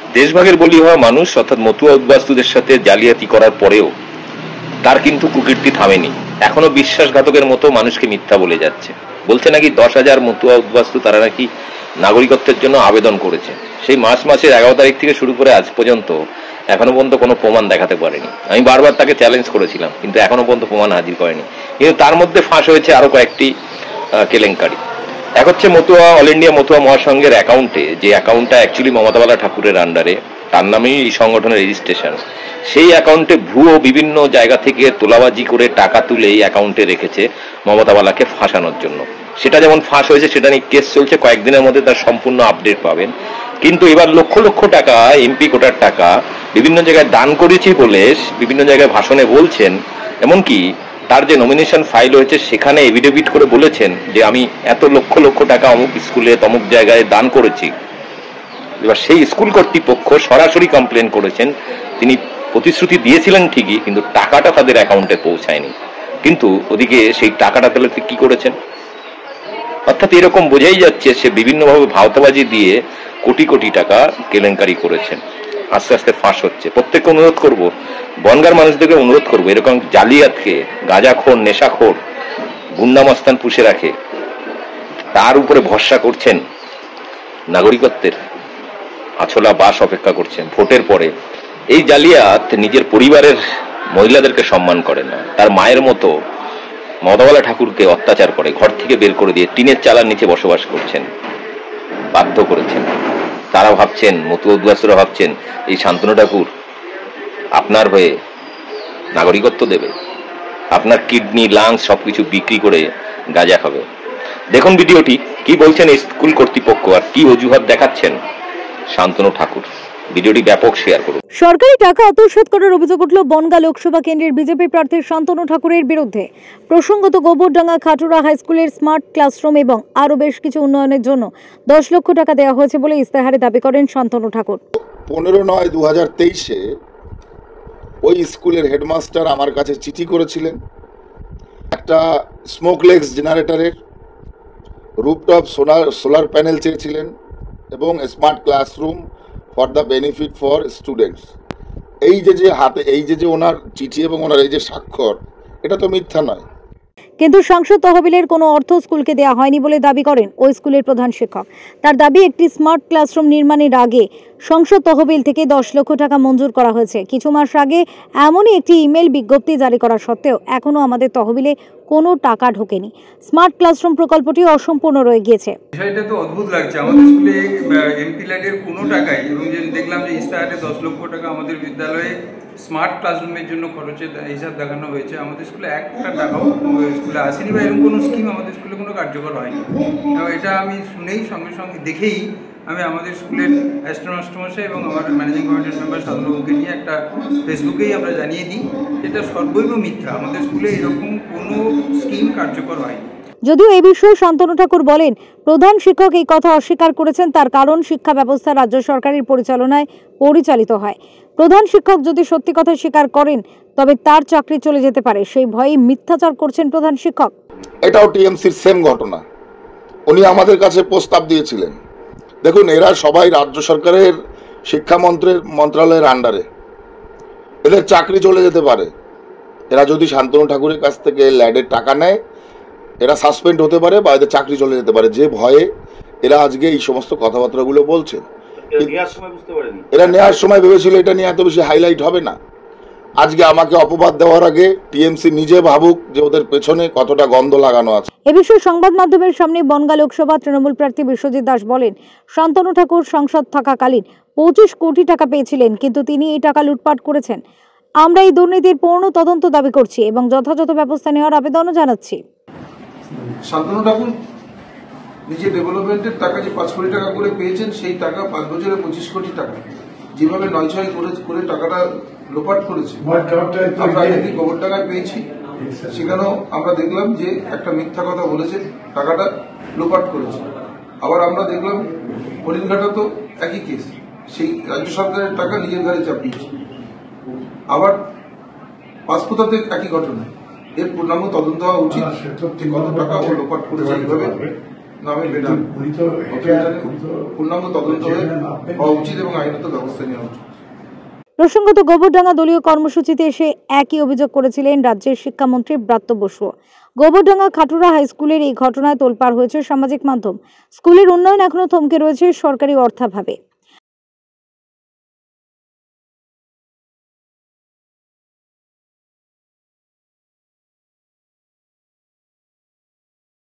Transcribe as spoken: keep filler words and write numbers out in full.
দেশভাগের বলি হওয়া মানুষ অর্থাৎ মতুয়া উদ্বাস্তুদের সাথে জালিয়াতি করার পরেও তার কিন্তু কুকীর্তি থামেনি। এখনো বিশ্বাসঘাতকের মতো মানুষকে মিথ্যা বলে যাচ্ছে। বলছে নাকি দশ হাজার মতুয়া উদ্বাস্তু তারা নাকি নাগরিকত্বের জন্য আবেদন করেছে। সেই মার্চ মাসের এগারো তারিখ থেকে শুরু করে আজ পর্যন্ত এখনো পর্যন্ত কোনো প্রমাণ দেখাতে পারেনি। আমি বারবার তাকে চ্যালেঞ্জ করেছিলাম, কিন্তু এখনো পর্যন্ত প্রমাণ হাজির করেনি। কিন্তু তার মধ্যে ফাঁস হয়েছে আরো কয়েকটি কেলেঙ্কারি। এক হচ্ছে মতুয়া অল ইন্ডিয়া মতুয়া মহাসংঘের অ্যাকাউন্টে, যে অ্যাকাউন্টটা অ্যাকচুয়ালি মমতা বালা ঠাকুরের আন্ডারে, তার নামেই এই সংগঠনের রেজিস্ট্রেশন, সেই অ্যাকাউন্টে ভুয়ো বিভিন্ন জায়গা থেকে তোলাবাজি করে টাকা তুলে এই অ্যাকাউন্টে রেখেছে মমতা বালাকে ফাঁসানোর জন্য। সেটা যেমন ফাঁস হয়েছে, সেটা নিয়ে কেস চলছে, কয়েকদিনের মধ্যে তার সম্পূর্ণ আপডেট পাবেন। কিন্তু এবার লক্ষ লক্ষ টাকা, এমপি কোটার টাকা বিভিন্ন জায়গায় দান করেছি বলে বিভিন্ন জায়গায় ভাষণে বলছেন। এমনকি তার যে নমিনেশন ফাইল হয়েছে সেখানে এভিডেভিট করে বলেছেন যে আমি এত লক্ষ লক্ষ টাকা অমুক স্কুলে তমুক জায়গায় দান করেছি। এবার সেই স্কুল কর্তৃপক্ষ সরাসরি কমপ্লেন করেছেন, তিনি প্রতিশ্রুতি দিয়েছিলেন ঠিকই, কিন্তু টাকাটা তাদের অ্যাকাউন্টে পৌঁছায়নি। কিন্তু ওদিকে সেই টাকাটা তাহলে কি করেছেন? অর্থাৎ এরকম বোঝাই যাচ্ছে সে বিভিন্নভাবে ভাওতাবাজি দিয়ে কোটি কোটি টাকা কেলেঙ্কারি করেছেন। আস্তে আস্তে ফাঁস হচ্ছে। প্রত্যেককে অনুরোধ করব, বনগার মানুষদেরকে অনুরোধ করবো, এরকম জালিয়াতকে, গাঁজাখোর, নেশাখোর, গুন্ডামস্তান পুষে রাখে, তার উপরে ভরসা করছেন, নাগরিকত্বের আছলা বাস অপেক্ষা করছেন ভোটের পরে। এই জালিয়াত নিজের পরিবারের মহিলাদেরকে সম্মান করে না, তার মায়ের মতো মমতা বালা ঠাকুরকে অত্যাচার করে, ঘর থেকে বের করে দিয়ে টিনের চালার নিচে বসবাস করছেন, বাধ্য করেছেন। তারা ভাবছেন, মতুয়া উদ্বাস্তুরা ভাবছেন, এই শান্তনু ঠাকুর আপনার হয়ে নাগরিকত্ব দেবে, আপনার কিডনি, লাংস সবকিছু বিক্রি করে গাঁজা খাবে। দেখুন ভিডিওটি, কি বলছেন স্কুল কর্তৃপক্ষ আর কি অজুহাত দেখাচ্ছেন শান্তনু ঠাকুর। ভিডিওটি ব্যাপক শেয়ার করুন। সরকারি টাকা আত্মসাৎ করার অভিযোগ উঠল বনগাঁ লোকসভা কেন্দ্রের বিজেপি প্রার্থী শান্তনু ঠাকুরের বিরুদ্ধে। প্রসঙ্গত, গোবরডাঙ্গা খাটুরা হাই স্কুলের স্মার্ট ক্লাসরুম এবং আরো বেশ কিছু উন্নয়নের জন্য দশ লক্ষ টাকা দেওয়া হয়েছে বলে ইস্তেহারে দাবি করেন শান্তনু ঠাকুর। পনেরো নয় দু হাজার তেইশে ওই স্কুলের হেডমাস্টার আমার কাছে চিঠি করেছিলেন একটা স্মোকলেস জেনারেটরের, রুফটপ সোলার সোলার প্যানেল চেয়েছিলেন এবং smart classroom for the benefit for students. এই যে যে হাতে এই যে যে ওনার চিঠি এবং ওনার এই যে স্বাক্ষর, এটা তো মিথ্যা নয়। কিন্তু সংসদ তহবিলের কোনো অর্থ স্কুলকে দেওয়া হয়নি বলে দাবি করেন ওই স্কুলের প্রধান শিক্ষক। তার দাবি, একটি স্মার্ট ক্লাসরুম নির্মাণের আগে সংসদ তহবিল থেকে দশ লক্ষ টাকা মঞ্জুর করা হয়েছে। কিছু মাস আগে এমনই একটি ইমেল বিজ্ঞপ্তি জারি করা সত্ত্বেও এখনো আমাদের তহবিলে কোনো টাকা ঢোকেনি। স্মার্ট ক্লাসরুম প্রকল্পটি অসম্পূর্ণ রয়ে গিয়েছে। বিষয়টা তো অদ্ভুত লাগছে। আমাদের স্কুলে এমপি ল্যাডের কোনো টাকাই, এবং যে দেখলাম যে ইস্তাহারে দশ লক্ষ টাকা আমাদের বিদ্যালয়ে স্মার্ট ক্লাসরুমের জন্য খরচের হিসাব দেখানো হয়েছে। আমাদের স্কুলে একটা টাকাও স্কুলে আসেনি বা এরকম কোনো স্কিম আমাদের স্কুলে কোনো কার্যকর হয়নি। এবং এটা আমি শুনেই সঙ্গে সঙ্গে দেখেই আমি আমাদের স্কুলের অ্যাস্ট্রোমাস্টমশাই এবং আমার ম্যানেজিং কমিটির মেম্বার সাধারণকে নিয়ে একটা ফেসবুকেই আমরা জানিয়ে দিই, এটা সর্বৈব মিথ্যা। আমাদের স্কুলে এরকম কোনো স্কিম কার্যকর হয়নি। যদিও এই বিষয়ে শান্তনু ঠাকুর বলেন, প্রধান শিক্ষক এই কথা অস্বীকার করেছেন। তার কারণ, শিক্ষা ব্যবস্থা রাজ্য সরকারের পরিচালনায় পরিচালিত হয়। প্রধান শিক্ষক যদি সত্যি কথা স্বীকার করেন তবে তার চাকরি চলে যেতে পারে, সেই ভয়ে মিথ্যাচার করছেন প্রধান শিক্ষক। এটাও টিএমসির সেম ঘটনা। উনি আমাদের কাছে প্রস্তাব দিয়েছিলেন। দেখুন, এরা সবাই রাজ্য সরকারের শিক্ষামন্ত্রের মন্ত্রণালয়ের আন্ডারে, এদের চাকরি চলে যেতে পারে। এরা যদি শান্তনু ঠাকুরের কাছ থেকে ল্যাডের টাকা নেয়, এরা সাসপেন্ড হতে পারে বা এদের চাকরি চলে যেতে পারে। যে ভয়ে এরা আজকে এই সমস্ত কথাবার্তাগুলো বলছেন। এরা নেওয়ার সময় ভেবেছিল এটা নিয়ে এত বেশি হাইলাইট হবে না। আজকে আমাকে অপবাদ দেওয়ার আগে টিএমসি নিজে ভাবুক যে ওদের পেছনে কতটা গন্ধ লাগানো আছে। এ বিষয়ে সংবাদ মাধ্যমের সামনে বনগাঁ লোকসভা তৃণমূল প্রার্থী বিশ্বজিৎ দাস বলেন, শান্তনু ঠাকুর সংসদ থাকাকালীন পঁচিশ কোটি টাকা পেয়েছিলেন, কিন্তু তিনি এই টাকা লুটপাট করেছেন। আমরা এই দুর্নীতির পূর্ণ তদন্ত দাবি করছি এবং যথাযথ ব্যবস্থা নেওয়ার আবেদনও জানাচ্ছি। শান্তনু ঠাকুর নিজে ডেভেলপমেন্টের টাকা যে পাঁচ কোটি টাকা করে পেয়েছেন, সেই টাকা পাঁচ বছরে পঁচিশ কোটি টাকা যেভাবে নয় ছয় করে করে টাকাটা লোপাট করেছে। আমরা আগে গোবরডাঙ্গায় পেয়েছি, সেখানেও আমরা দেখলাম যে একটা মিথ্যা কথা বলেছে, টাকাটা লোপাট করেছে। আবার আমরা দেখলাম হরিণঘাটা তো একই কেস, সেই রাজ্য সরকারের টাকা নিজের ঘরে চাপিয়েছে। আবার পাঁচপুতাতে একই ঘটনা। এর পূর্ণাঙ্গ তদন্ত হওয়া উচিত যে কত টাকা ও লোপাট করেছে এইভাবে, নামে বেনামে পূর্ণাঙ্গ তদন্ত হওয়া উচিত এবং আইনত ব্যবস্থা নেওয়া উচিত। প্রসঙ্গত গোবরডাঙ্গা দলীয় কর্মসূচিতে এসে একই অভিযোগ করেছিলেন রাজ্যের শিক্ষামন্ত্রী ব্রাত্য বসু। গোবরডাঙ্গা খাটুরা হাই স্কুলের এই ঘটনায় তোলপাড় হয়েছে সামাজিক মাধ্যম। স্কুলের উন্নয়ন এখনো থমকে রয়েছে সরকারি অর্থাভাবে।